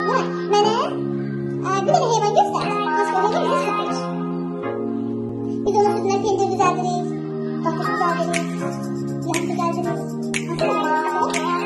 var. Mənə bir dənə heyvan göstər. Koskoca bizə süpürür. Biz onun sütündən pendir düzəldirik, qatıq düzəldirik, yağ düzəldirik. Nasıl?